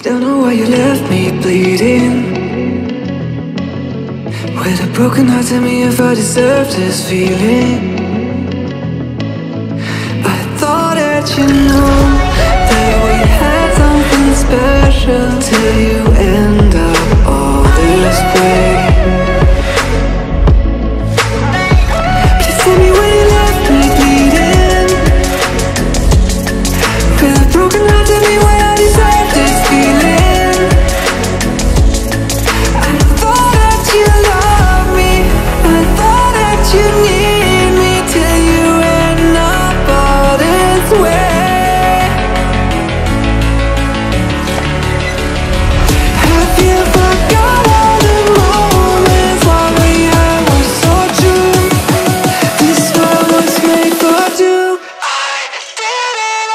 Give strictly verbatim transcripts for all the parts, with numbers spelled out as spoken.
Don't know why you left me bleeding. With a broken heart, tell me if I deserve this feeling. I thought that you know that we had something special till you end up all this way. Please tell me why you left me bleeding. With a broken heart, tell me why I deserve this feeling. I thought that you loved me, I thought that you need me till you end up all this way. Have you forgot all the moments while we had was so true? This world was made for two. I did it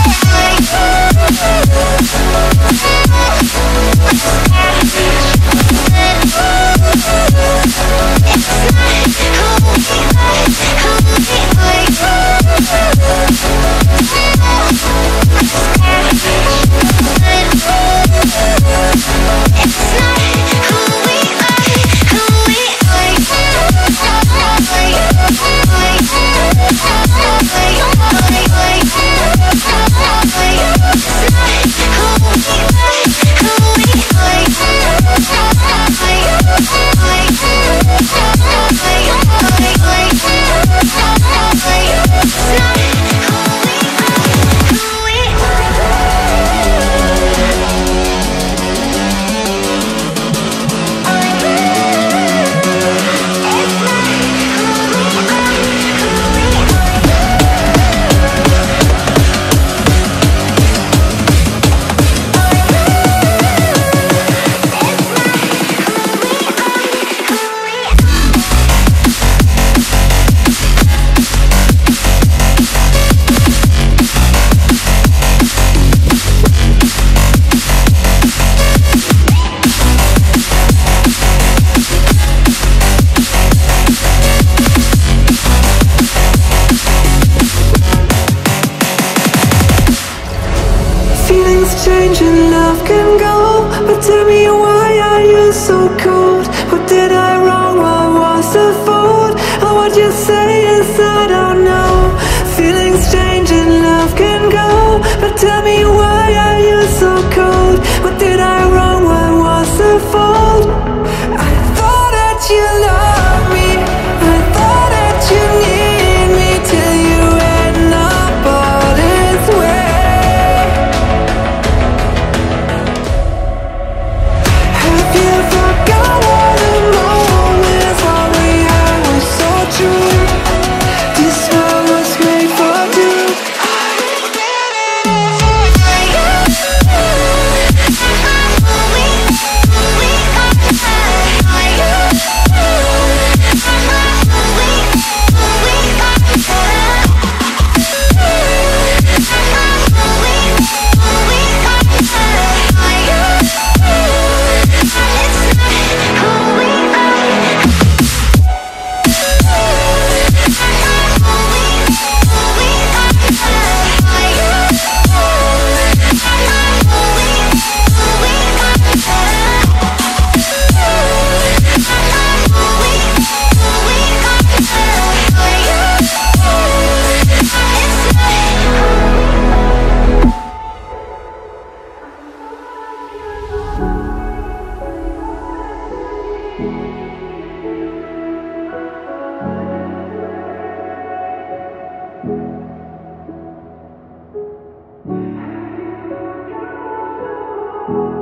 change and love can go, but tell me why are you so cold? What did I wrong? What was the fault? Or what you say is I don't know. Feelings change and love can go, but tell me why are you so cold? What did I wrong? What was the fault? I thought that you loved me, I thought that you need me till you end up all this way. You